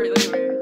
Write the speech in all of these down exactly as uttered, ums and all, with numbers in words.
really weird.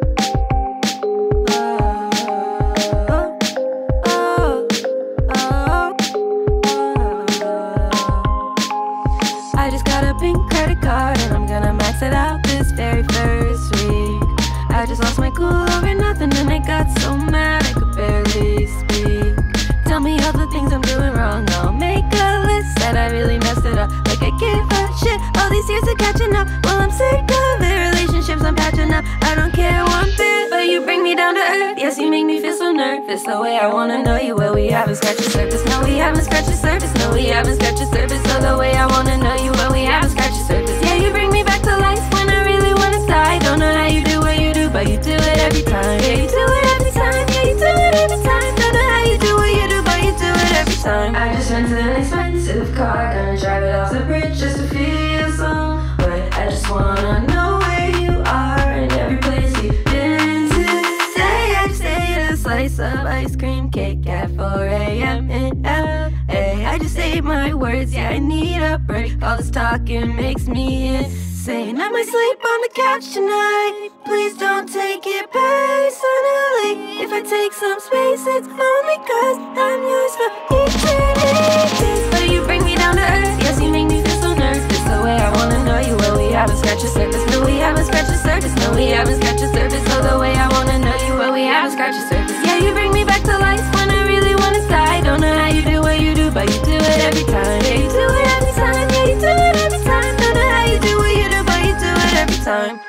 I just got a pink credit card and I'm gonna max it out this very first week. I just lost my cool over nothing and I got so mad I could barely speak. Tell me all the things I'm doing wrong, I'll make a list. Said I really messed it up, like I give a shit. All these years of catching up, well I'm sick of it. Relationships I'm patching up, I don't care one bit. But you bring me down to earth, yes you make me feel so nervous. The way I wanna know you, well we haven't scratched the surface. No we haven't scratched the surface, no we haven't scratched the surface. So the way I wanna know you, well we haven't scratched the surface. Yeah you bring me back to life when I really wanna die. Don't know how you do what you do, but you do it every time. Yeah you do it every time, yeah you do it every time. Don't know how you do what you do, but you do it every time. I just rented an expensive car, gonna drive it off the bridge just to feel some. But I just wanna know where you are and every place you've been to. Say I just ate a slice of ice cream cake at four A M in L A. I just ate my words, yeah I need a break. All this talking makes me insane. I might sleep on the couch tonight, please don't take it personally. If I take some space it's only cause I'm yours for eternity. But you bring me down to earth, yes you make me feel so nervous. The way I wanna know you, well we haven't scratched the surface. No we haven't scratched the surface, no we haven't scratched the surface. So the way I wanna know you, well we haven't scratched the surface. Yeah you bring me back to life when I really wanna die. Don't know how you do what you do, but you do it every time. Yeah you do it every time, yeah you do it every time. Don't know how you do what you do, but you do it every time.